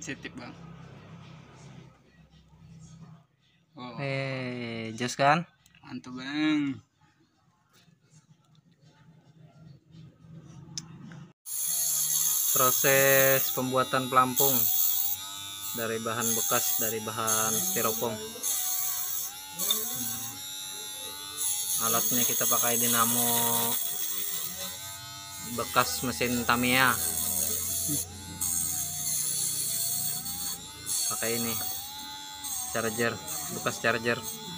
sensitif bang. Oh, Jos kan? mantap bang. Proses pembuatan pelampung dari bahan bekas, dari bahan styrofoam. Alatnya kita pakai dinamo bekas mesin Tamiya. Pakai ini charger, bekas charger.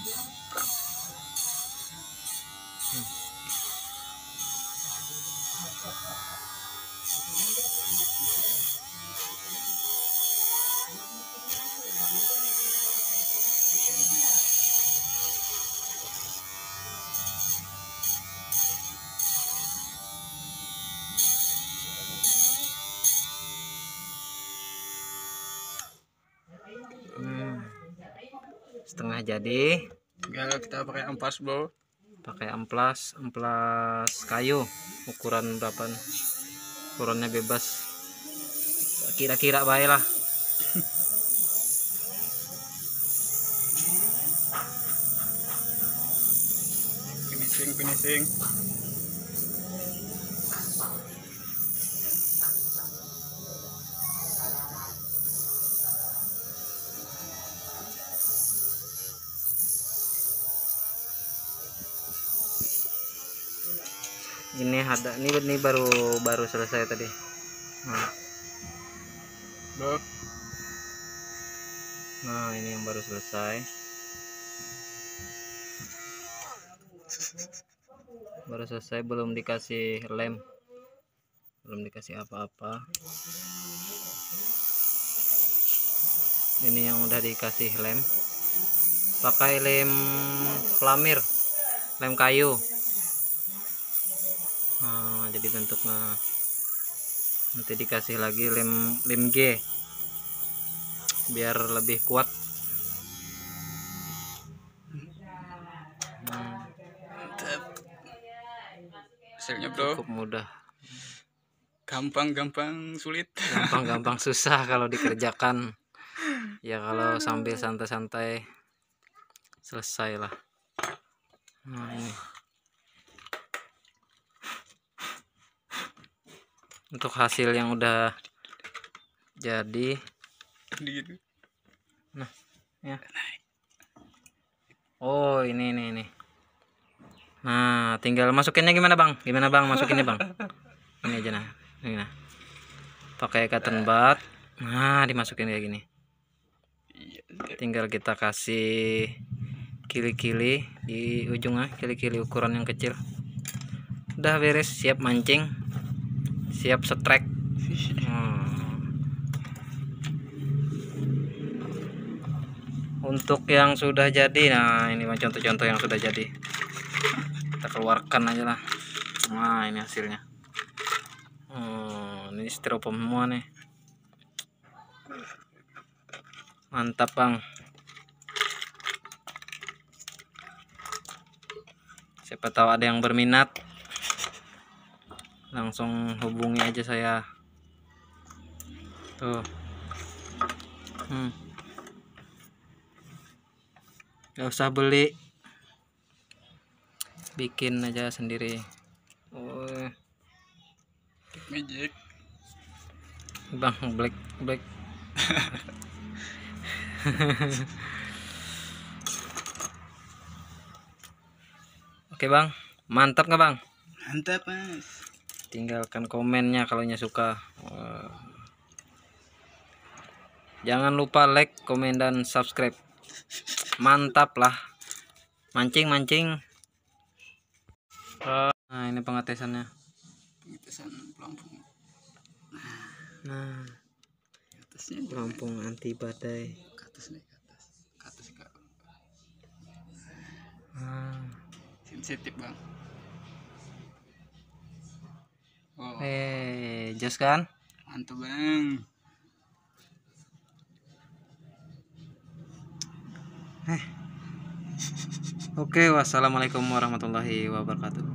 Setengah jadi. Tinggal kita pakai amplas bro. Pakai amplas kayu. Ukuran berapa? Ukurannya bebas. Kira-kira baiklah. Finishing. Ini ada ini baru selesai tadi. Nah, ini yang baru selesai. Baru selesai, belum dikasih lem. Belum dikasih apa-apa. Ini yang udah dikasih lem. Pakai lem pelamir, lem kayu. Nah, jadi bentuknya. Nanti dikasih lagi lem G biar lebih kuat. Mantap. Hasilnya bro. Cukup mudah. Gampang sulit. Gampang susah kalau dikerjakan. Ya kalau sambil santai-santai selesai lah. Nah, ini untuk hasil yang udah jadi. Nah, ya. Oh, ini. Nah, tinggal masukinnya gimana bang? Masukinnya bang? Ini aja nah. Ini nah. Pakai cotton bud. Nah, dimasukin kayak gini. Tinggal kita kasih kili-kili di ujungnya, kili-kili ukuran yang kecil. Udah beres, siap mancing, siap setrek. Untuk yang sudah jadi, nah ini contoh-contoh yang sudah jadi. Kita keluarkan aja lah. Nah, ini hasilnya. Ini styrofoam semua nih. Mantap bang. Siapa tahu ada yang berminat, langsung hubungi aja saya. Tuh. Gak usah beli, bikin aja sendiri. Oh, Magic bang, black. Oke bang, mantap nggak bang? Mantap mas. Tinggalkan komennya kalau suka. Jangan lupa like, komen, dan subscribe. Mantap lah. Mancing. Nah, ini pengetesannya. Pengetesan pelampung. Nah, Atasnya pelampung anti badai. ke atas nih, ke atas. Sensitif bang. Oh, Jos kan? mantap bang. Oke, wassalamualaikum warahmatullahi wabarakatuh.